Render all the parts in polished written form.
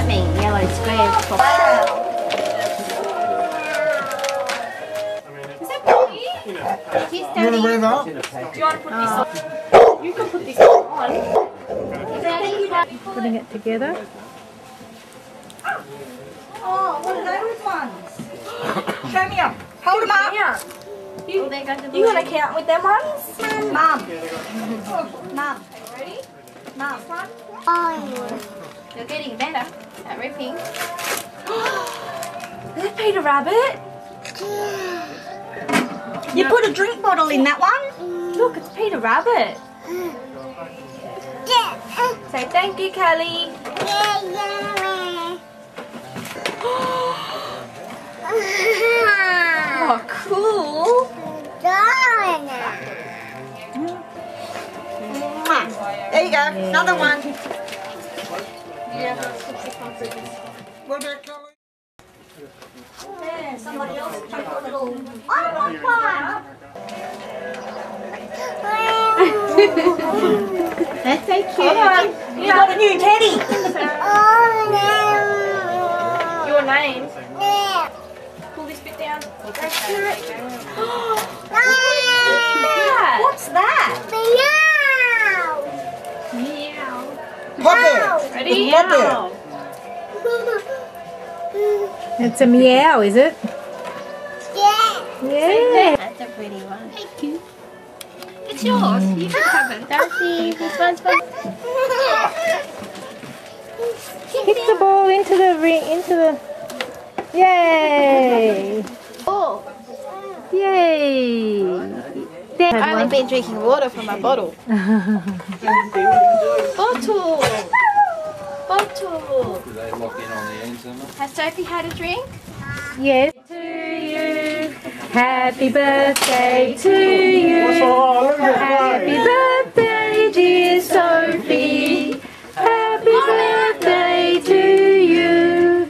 that mean? Yellow squares. Is that pretty? Here's Daddy. You want to wear that? Do you want to put this on? You can put this on. Daddy. Putting it together. Oh, what are those ones? Show me up. Hold them up. You gonna count with them ones? Mum. Mum. ready? Mum. You're getting better at ripping. Is it Peter Rabbit? You put a drink bottle in that one? Look, it's Peter Rabbit. Say thank you, Kelly. Oh, cool. There you go. Another one. What about Kelly? There, somebody else took a little. I want one. That's so cute. Hold on. You got a new teddy. Your name. Pull this bit down. That's it. What's that? Meow. Puppet! Ready? Puppet! It's a meow, is it? Yeah. That's a pretty one. Thank you. It's yours. You can have it. Darcy, this one's for Kick the ball into the ring, into the... Yay! Oh, Yay! I've only been drinking water from my bottle. Bottle! Bottle! Do they lock in on the ends of them? Has Sophie had a drink? Yes. To you. Happy birthday to you. Happy birthday, dear Sophie. Happy birthday to you.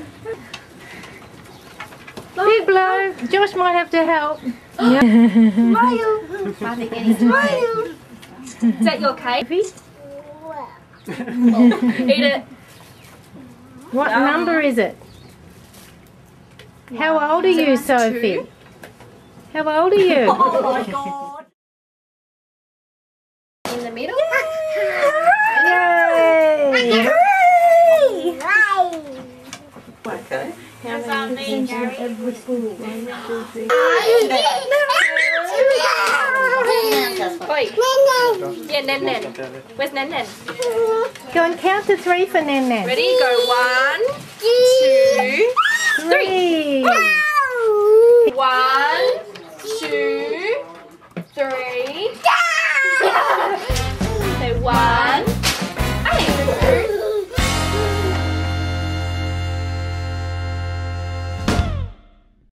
Big blow. Josh might have to help. Smile! Mother getting smile. Is that your cake? Eat it. What number is it? How old are you, Sophie? How old are you? Oh my god. In the middle? Yay! Okay. Oi. Yeah, Nen Nen. Where's Nen Nen? Go and count to 3 for Nan Nan. Ready? Go 1,